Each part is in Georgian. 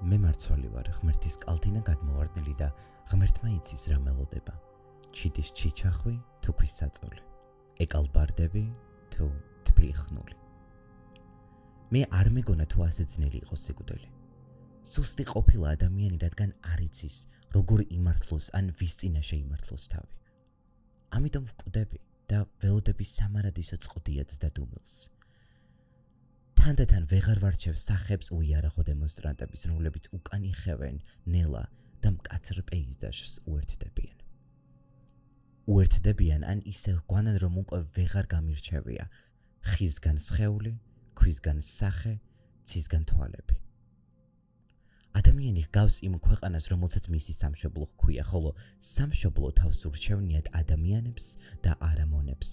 მე მარცვალი ვარ, ღმერთის კალთინა გადმოვარდნილი და ღმერთმა იცის რა მელოდება. ჩიტის ჩიჩახვი თუ ქვის საწოლი. ეკალბარდები თუ თბილი ხნული. მე არ მეგონა თუ ასე ძნელი იყოს სიკვდილი. სუსტი ყოფილა ადამიანი, რადგან არ იცის, როგორ იმართლოს ან ვის წინაშე იმართლოს თავი. ამიტომ ვკვდები და ველოდები სამარადისო წყდიად და დუმილს. თანდათან ვეღარ ვარჩევ სახებს უიარაღო დემონსტრანტების, რომლებიც უკან იხევენ ნელა და მკაცრ პეიზაჟს უერთდებიან. უერთდებიან ან ისევ გვანან, რომ უკვე ვეღარ გამირჩევია ხისგან სხეული, ქვისგან სახე, ცისგან თვალები. ადამიანი ჰგავს იმ ქვეყანას, რომელსაც მისი სამშობლო ჰქვია, ხოლო სამშობლო თავს ურჩევნიათ ადამიანებს და არა მონებს.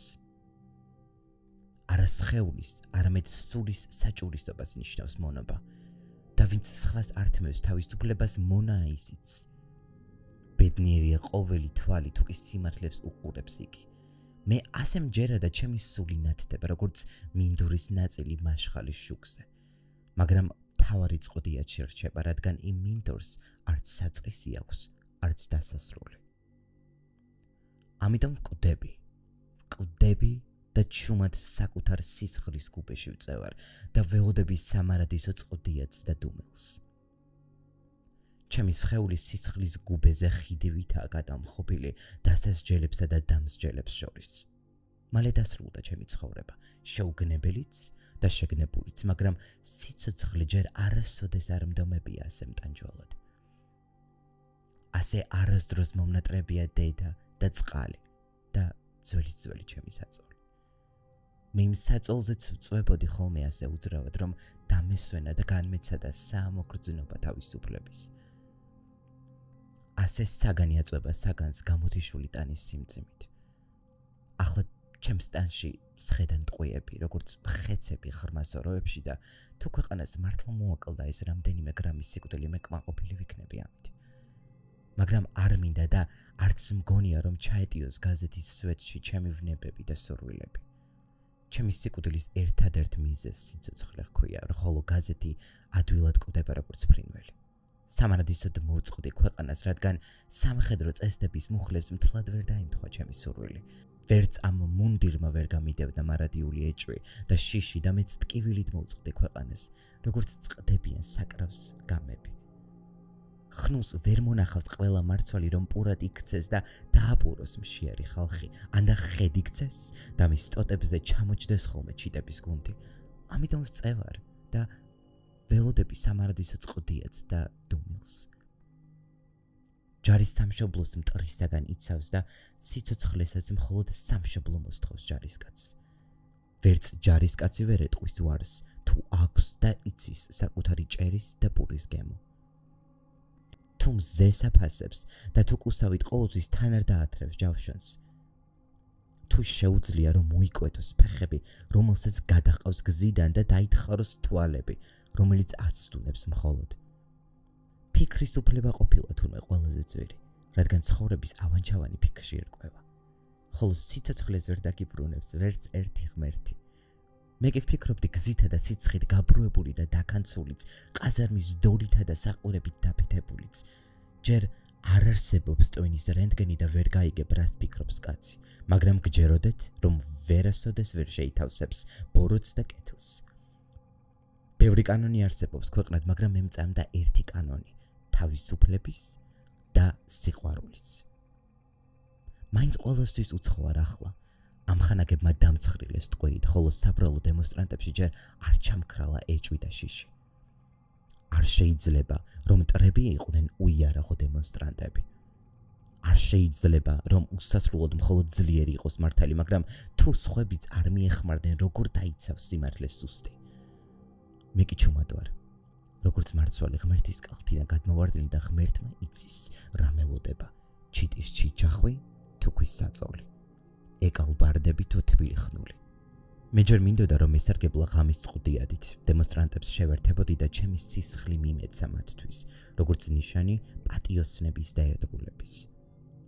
არა სხეულის, არამედ სულის საჭურისობას ნიშნავს მონობა და ვინც სხვას ართმევს თავისუფლებას მონაა ისიც. ბედნიერია ყოველი თვალი, თუ კი სიმართლეს უყურებს იგი. მე ასე მჯერა და ჩემი სული ნათდება, როგორც მინდურის ნაწილი მაშხალის შუქზე. მაგრამ თავარი წყდიად შერჩება, რადგან იმ მინდორს არც საწყისი აქვს, არც დასასრული. ამიტომ ვკვდები და ჩუმად საკუთარ სისხლის გუბეში ვწევარ და ველოდები სამარადისო წყდიადს და დუმილს. ჩემი სხეულის სისხლის გუბეზე ხიდივითაა გადამხობილი დასასჯელებსა და დამსჯელებს შორის. მალე დასრულდა ჩემი ცხოვრება, შეუგნებელიც და შეგნებულიც, მაგრამ სიცოცხლე ჯერ არასოდეს არ მდომებია ასე მტანჯვალად. ასე არასდროს მომნატრებია დედა და წყალი და ძველი ჩემი საწოლი. მე იმ საწოლზეც ვწვებოდი ხოლმე ასე უძრავად, რომ დამესვენა და განმეცადა საამოგრძნობა თავისუფლების. ასე საგანი აწვება საგანს გამოთიშული ტანის სიმძიმით. ახლა ჩემს ტანში სხედან ტყვიები, როგორც ხეცები ღრმა სოროებში და თუ ქვეყანას მართლა მოაკლდა ეს რამდენიმე გრამი სიკვდილი, მე კმაყოფილი ვიქნები ამით. მაგრამ არ მინდა და არც მგონია, რომ ჩაეტიოს გაზეთის სვეტში ჩემი ვნებები და სურვილები. ჩემი სიკვდილის ერთადერთ მიზეზს სიცოცხლე ჰქვია, ხოლო გაზეთი ადვილად კვდება როგორც ფრინველი. სამარადისოდ მოვწყდი ქვეყანას, რადგან სამხედრო წესდების მუხლებს მთლად ვერ დაემთხვა ჩემი სურვილი. ვერც ამ მუნდირმა ვერ გამიდევდა მარადიული ეჭვი და შიში და მეც ტკივილით მოვწყდი ქვეყანას, როგორც წყდებიან საკრავს გამები. ხნუს ვერ მონახავს ყველა მარცვალი, რომ პურად იქცეს და დააპუროს მშიერი ხალხი, ან და ხედ იქცეს და მის ტოტებზე ჩამოჯდეს ხოლმე ჩიტების გუნდი. ამიტომ ვწევარ და ველოდები სამარადისო წყდიადს და დუმილს. ჯარის სამშობლოს მტრისაგან იცავს და სიცოცხლესაც მხოლოდ სამშობლო მოსთხოვს ჯარისკაცს. ვერც ჯარისკაცი ვერ ეტყვის ვარს, თუ აქვს და იცის საკუთარი ჭერის და პურის გემო. თუ მზეს აფასებს და თუ კუსავით ყოველთვის თან არ დაათრევს ჯავშანს. თუ შეუძლია რომ მოიკვეთოს ფეხები, რომელსაც გადაყავს გზიდან და დაითხაროს თვალები, რომელიც აცდუნებს მხოლოდ. ფიქრის უფლება ყოფილა თურმე ყველაზე ძვირი, რადგან ცხოვრების ავანჩავანი ფიქრში ერკვევა. ხოლო სიცოცხლეს ვერ დაგიბრუნებს ვერც ერთი ღმერთი. მე კი ვფიქრობდი გზითა და სიცხით გაბრუებული და დაქანცულიც, ყაზარმის დორითა და საყურებით დაფეთებულიც. ჯერ არ არსებობს ტვინის რენტგენი და ვერ გაიგებ რას ფიქრობს კაცი, მაგრამ გჯეროდეთ, რომ ვერასოდეს ვერ შეითავსებს ბოროტს და კეთილს. ბევრი კანონი არსებობს ქვეყნად, მაგრამ მე მწამდა ერთი კანონი, თავისუფლების და სიყვარულის. მაინც ყოველთვის უცხოარ ახლა. ამხანაგებმა დამცხრილეს ტყვეით, ხოლო საბრალო დემონსტრანტებში ჯერ არ ჩამქრალა ეჭვი და შიში. არ შეიძლება, რომ მტრები იყვნენ უიარაღო დემონსტრანტები. არ შეიძლება, რომ უსასრულოდ მხოლოდ ძლიერი იყოს მართალი, მაგრამ თუ სხვებიც არ მიეხმარდნენ, როგორ დაიცავს სიმართლეს სუსტი. მე კი ჩუმად ვარ, როგორც მარცვალი ღმერთის კალთინა გადმოვარდნილი და ღმერთმა იცის რა მელოდება, ჩიტის ჩიჩახვი თუ ქვის საწოლი. ეკალბარდები თუ თბილი ხნული. მე ჯერ მინდოდა, რომ ესარგებლა ღამის წყდიადით, დემონსტრანტებს შევერთებოდი და ჩემი სისხლი მიმეცა მათთვის, როგორც ნიშანი პატიოსნების და ერთგულების.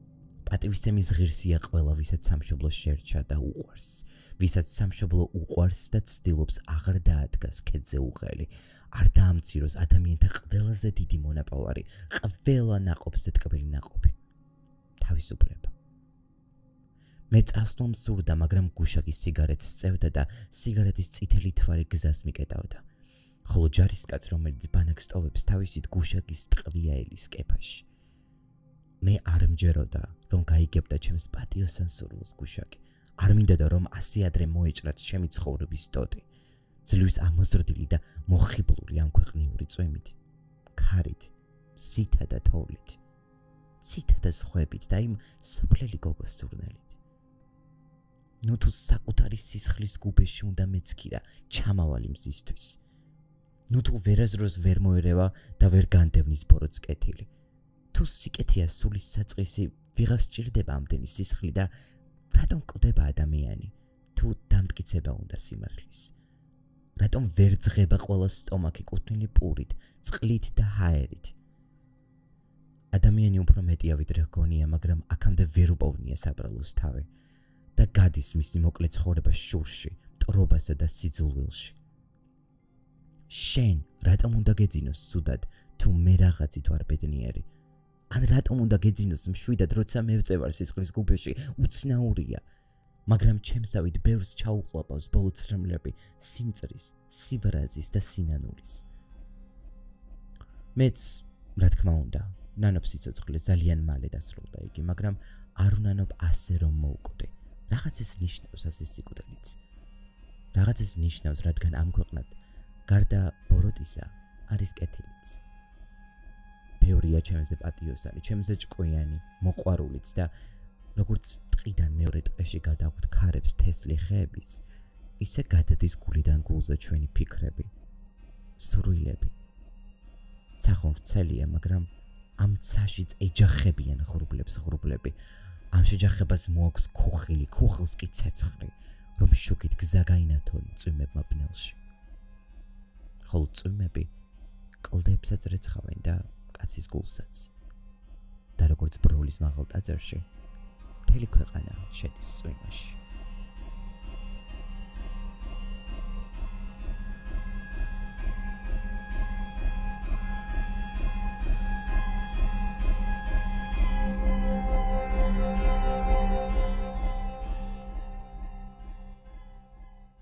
პატივისცემის ღირსია ყველა, ვისაც სამშობლო შერჩა და უყვარს, ვისაც სამშობლო უყვარს და ცდილობს აღარ დაადგას ქედზე უღელი, არ დაამციროს ადამიანთა ყველაზე დიდი მონაპოვარი, ყველა ნაყოფზე ტკბილი ნაყოფი. თავისუფლება. მე წასვლამ სურდა, მაგრამ გუშაგი სიგარეტს წევდა და სიგარეტის წითელი თვარი გზას მიკეტავდა. ხოლო ჯარისკაც, რომელიც ბანაკს ტოვებს, თავისით გუშაგის ტყვია ელის კეფაში. მე არ მჯეროდა, რომ გაიგებდა ჩემს პატიოსან სურვილს გუშაგი. არ მინდოდა, რომ ასე ადრე მოეჭრათ ჩემი ცხოვრების დოდი. ძლივს ამოზრდილი და მოხიბლული ამ ქვეყნიური წვიმით, ქარით, ცითა და თოვლით, ცითა და სხვებით და იმ სოფლელი გოგოს სურნელით. ნუ თუ საკუთარი სისხლის გუბეში უნდა მეცქირა ჩამავალი მზისთვის. ნუ თუ ვერაზროს ვერ მოერევა და ვერ განდევნის ბოროტს კეთილი. თუ სიკეთეა სულის საწყისი, ვიღას სჭირდება ამდენი სისხლი და რატომ კვდება ადამიანი, თუ დამტკიცება უნდა სიმართლის? რატომ ვერ ძღება ყველა სტომაქი კუთვნილი პურით, წყლით და ჰაერით? ადამიანი უფრო მეტია ვიდრე გონია, მაგრამ აქამდე ვერ უპოვნია საბრალოს თავი და გადის მისი მოკლე ცხოვრება შურში, მტრობასა და სიძულვილში. შენ რატომ უნდა გეძინოს სუდად, თუ მე რაღაცით ვარ ბედნიერი? ან რატომ უნდა გეძინოს მშვიდად, როცა მე ვწევარ სისხლის გუბეში, უცნაურია, მაგრამ ჩემსავით ბევრს ჩაუყლაპავს ბოლო ცრემლები სიმწრის, სიბრაზის და სინანულის. მეც, რა თქმა უნდა, ნანობ სიცოცხლე ძალიან მალე დასრულდა იგი, მაგრამ არ უნანობ ასე რომ მოვკვდე. რაღაცას ნიშნავს ასე სიკვდილიც. რაღაცას ნიშნავს, რადგან ამ ქვეყნად გარდა ბოროტისა არის კეთილიც. ბევრია ჩემზე პატიოსანი, ჩემზე ჭკვიანი, მოყვარულიც და როგორც ტყიდან მეორე ტყეში გადაგვთ ქარებს თესლი ხეების, ისე გადადის გულიდან გულზე ჩვენი ფიქრები, სურვილები. ცახონ ვრცელია, მაგრამ ამ ცაშიც ეჯახებიან ღრუბლები. ამ შეჯახებას მოაქვს ქუხილი, ქუხილს კი ცეცხლი, რომ შუქით გზა გაინათონ წვიმებმა ბნელში. ხოლო წვიმები კლდებსაც რეცხავენ და კაცის გულსაც. და როგორც ბროლის მაღალ ტაძარში, მთელი ქვეყანა შედის წვიმაში.